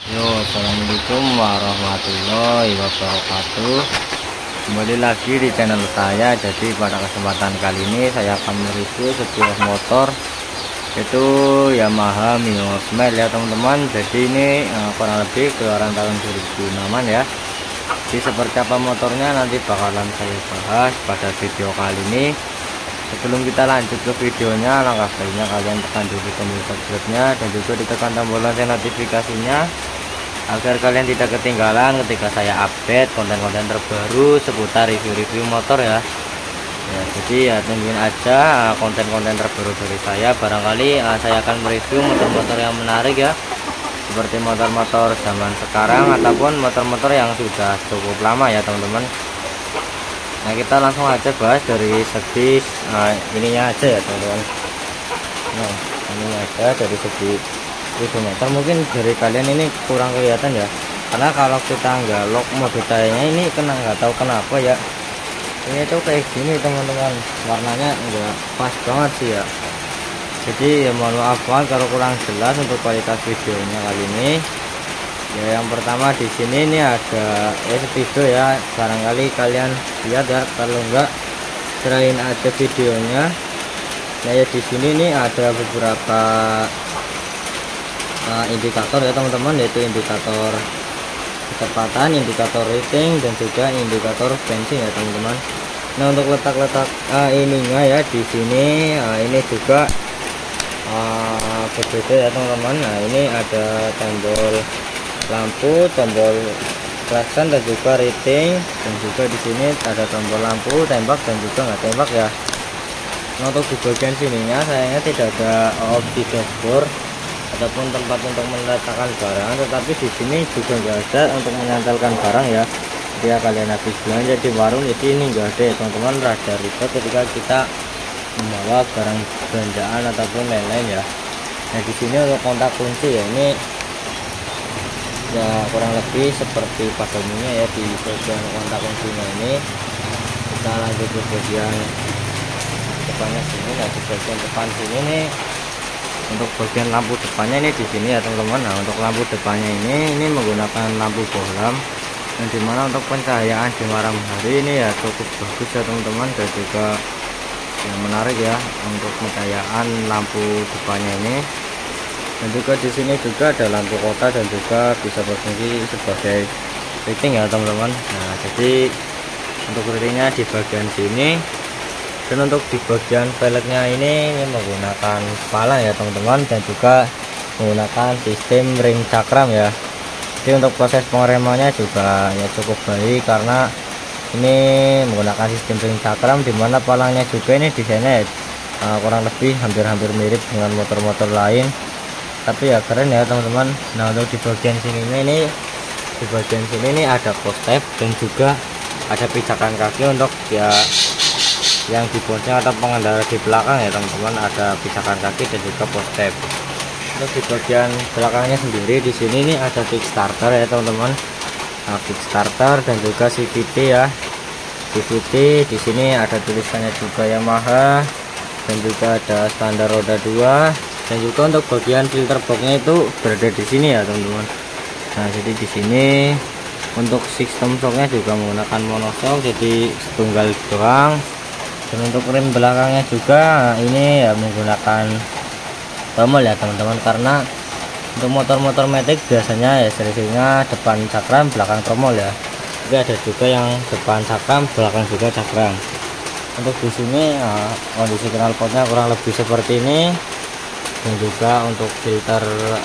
Yo, assalamualaikum warahmatullahi wabarakatuh. Kembali lagi di channel saya. Jadi pada kesempatan kali ini saya akan mereview sebuah motor, itu Yamaha Mio Smile ya teman-teman. Jadi ini kurang lebih keluaran tahun 2006 ya. Jadi seperti apa motornya nanti bakalan saya bahas pada video kali ini. Sebelum kita lanjut ke videonya, langkah baiknya kalian tekan dulu tombol subscribe-nya dan juga ditekan tombol lonceng notifikasinya agar kalian tidak ketinggalan ketika saya update konten-konten terbaru seputar review-review motor ya. Ya, jadi ya tungguin aja konten-konten terbaru dari saya. Barangkali saya akan mereview motor-motor yang menarik ya, seperti motor-motor zaman sekarang ataupun motor-motor yang sudah cukup lama ya teman-teman. Nah, kita langsung aja bahas dari segi ininya aja ya teman-teman. Nah, ini aja dari segi speedometer. Mungkin dari kalian ini kurang kelihatan ya, karena kalau kita nggak lock mode cahayanya ini nggak tahu kenapa ya, ini tuh kayak gini teman-teman, warnanya nggak pas banget sih ya. Jadi ya mohon maaf banget kalau kurang jelas untuk kualitas videonya kali ini. Ya, yang pertama di sini ini ada speedo ya, barangkali kalian lihat ya, kalau enggak selain ada videonya. Nah ya, di sini nih ada beberapa indikator ya teman-teman, yaitu indikator kecepatan, indikator rating, dan juga indikator bensin ya teman-teman. Nah, untuk letak-letak ininya ya di sini ini juga berbeda ya teman-teman. Nah, ini ada tombol lampu, tombol klakson, dan juga rating, dan juga di sini ada tombol lampu tembak dan juga nggak tembak ya. Nah, untuk di bagian sininya sayangnya tidak ada opsi dashboard ataupun tempat untuk meletakkan barang, tetapi di sini juga nggak ada untuk menyantelkan barang ya. Jadi kalian habis belanja di warung, jadi ini nggak ada ya teman-teman, rada ribet ketika kita membawa barang belanjaan ataupun lain-lain ya. Nah, di sini untuk kontak kunci ya, ini ya kurang lebih seperti pada umumnya ya. Di bagian kontak kuncinya ini kita lanjut ke bagian depannya sini. Nah, di bagian depan sini nih untuk bagian lampu depannya ini di sini ya teman-teman. Nah, untuk lampu depannya ini menggunakan lampu bohlam, dan dimana untuk pencahayaan di malam hari ini ya cukup bagus ya teman-teman, dan juga yang menarik ya untuk pencahayaan lampu depannya ini. Dan juga di sini juga ada lampu kota dan juga bisa berfungsi sebagai rating ya teman-teman. Nah, jadi untuk ratingnya di bagian sini, dan untuk di bagian velgnya ini menggunakan kepala ya teman-teman, dan juga menggunakan sistem ring cakram ya. Jadi untuk proses pengeremannya juga ya cukup baik, karena ini menggunakan sistem ring cakram, dimana palangnya juga ini desainnya kurang lebih hampir mirip dengan motor-motor lain, tapi ya keren ya teman-teman. Nah, untuk di bagian sini ini di bagian sini ini ada post tab, dan juga ada pijakan kaki untuk ya yang di bosnya atau pengendara di belakang ya teman-teman, ada pijakan kaki dan juga post tab. Untuk di bagian belakangnya sendiri di sini ini ada kickstarter ya teman-teman. Nah, kickstarter dan juga CVT ya. CVT di sini ada tulisannya juga Yamaha, dan juga ada standar roda 2. Dan juga untuk bagian filter boxnya itu berada di sini ya teman-teman. Nah, jadi di sini untuk sistem shocknya juga menggunakan monoshock, jadi tunggal doang. Dan untuk rem belakangnya juga ini ya menggunakan tromol ya teman-teman, karena untuk motor-motor matic biasanya ya serinya depan cakram belakang tromol ya. Tapi ada juga yang depan cakram belakang juga cakram. Untuk di sini kondisi knalpotnya kurang lebih seperti ini, dan juga untuk filter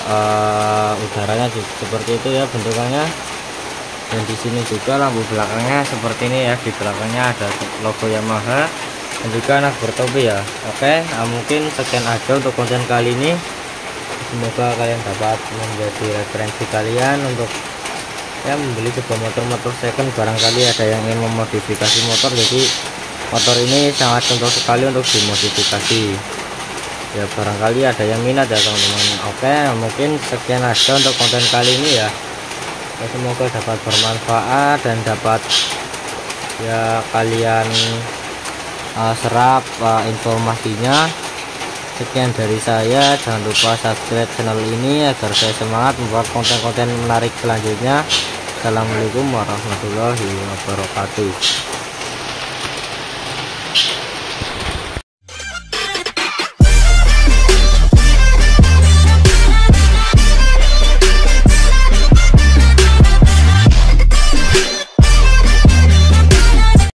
udaranya juga seperti itu ya bentukannya. Dan di sini juga lampu belakangnya seperti ini ya, di belakangnya ada logo Yamaha dan juga anak bertopi ya. Oke, mungkin sekian aja untuk konten kali ini. Semoga kalian dapat menjadi referensi kalian untuk ya membeli sebuah motor second. Barangkali ada yang ingin memodifikasi motor, jadi motor ini sangat cocok sekali untuk dimodifikasi ya, barangkali ada yang minat ya teman-teman. Oke, mungkin sekian aja untuk konten kali ini ya. Semoga dapat bermanfaat dan dapat ya kalian serap informasinya. sekian dari saya. Jangan lupa subscribe channel ini agar saya semangat membuat konten-konten menarik selanjutnya. Assalamualaikum warahmatullahi wabarakatuh.